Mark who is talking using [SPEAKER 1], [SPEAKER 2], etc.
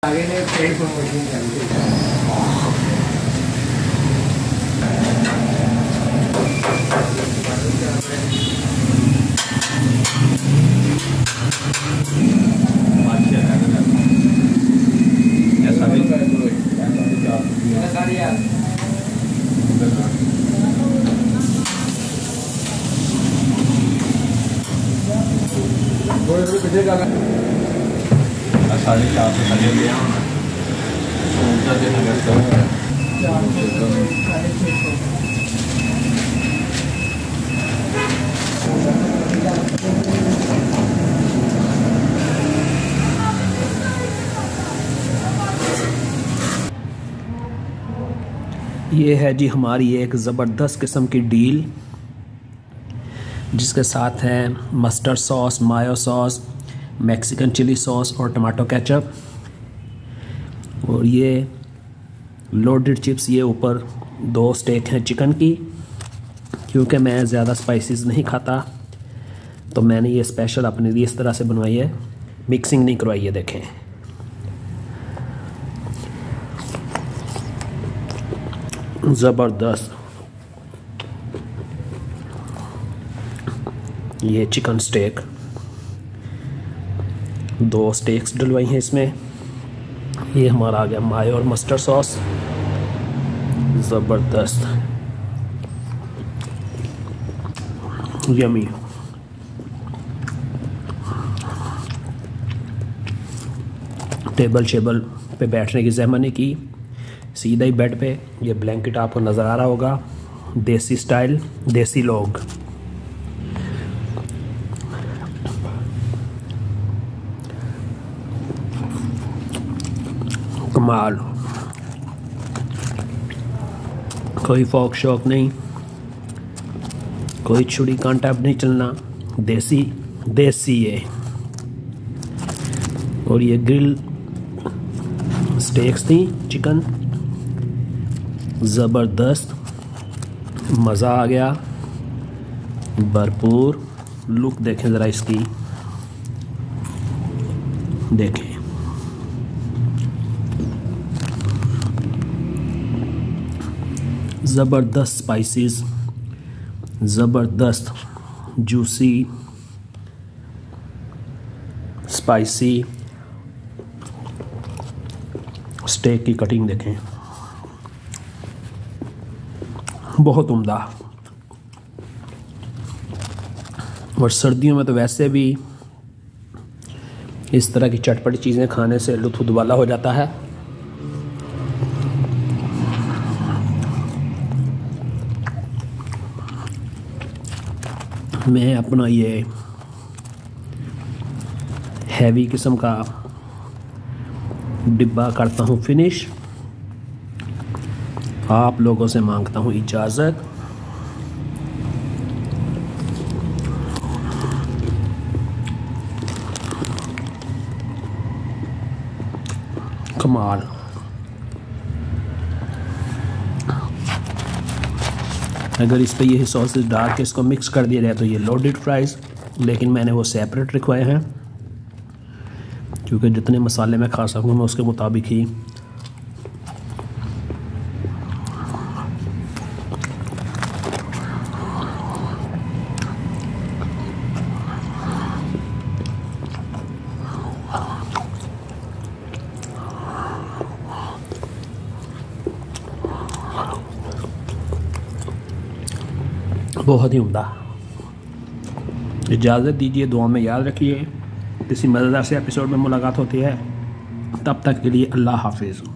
[SPEAKER 1] आगे ने पेड़ प्रमोशन कर दी।
[SPEAKER 2] ऐसा भी साढ़े 400 थले लिया
[SPEAKER 3] ये है जी हमारी एक ज़बरदस्त किस्म की डील, जिसके साथ है mustard sauce, mayo sauce, Mexican chili sauce और टमाटो केचप। और ये लोडेड चिप्स, ये ऊपर 2 स्टेक हैं चिकन की। क्योंकि मैं ज़्यादा स्पाइसेस नहीं खाता तो मैंने ये स्पेशल अपने लिए इस तरह से बनवाई है, मिक्सिंग नहीं करवाई है। देखें ज़बरदस्त। ये चिकन स्टेक, 2 स्टेक्स डलवाई हैं इसमें। ये हमारा आ गया मायो और मस्टर्ड सॉस, ज़बरदस्त यमी। टेबल पे बैठने की ज़हमत नहीं की, सीधा ही बेड पे। ये ब्लैंकेट आपको नज़र आ रहा होगा, देसी स्टाइल, देसी लोग। कमाल, कोई फोक शौक नहीं, कोई छुरी कांटा नहीं चलना, देसी देसी ये। और ये ग्रिल स्टेक्स थी चिकन, ज़बरदस्त, मज़ा आ गया, भरपूर। लुक देखें ज़रा इसकी, देखें ज़बरदस्त स्पाइसेस, ज़बरदस्त जूसी स्पाइसी स्टेक की कटिंग देखें, बहुत उम्दा। और सर्दियों में तो वैसे भी इस तरह की चटपटी चीज़ें खाने से लुत्फ़ दुबाला हो जाता है। मैं अपना ये हैवी किस्म का डिब्बा करता हूँ फिनिश। आप लोगों से मांगता हूँ इजाज़त। कमाल। अगर इस पे ये सॉसेस डाल के इसको मिक्स कर दिया जाए तो ये लोडेड फ्राइज़, लेकिन मैंने वो सेपरेट रखवाए हैं क्योंकि जितने मसाले मैं खा सकूँ मैं उसके मुताबिक ही। बहुत ही उम्दा। इजाज़त दीजिए, दुआ में याद रखिए। किसी मज़ेदार से एपिसोड में मुलाकात होती है, तब तक के लिए अल्लाह हाफिज़।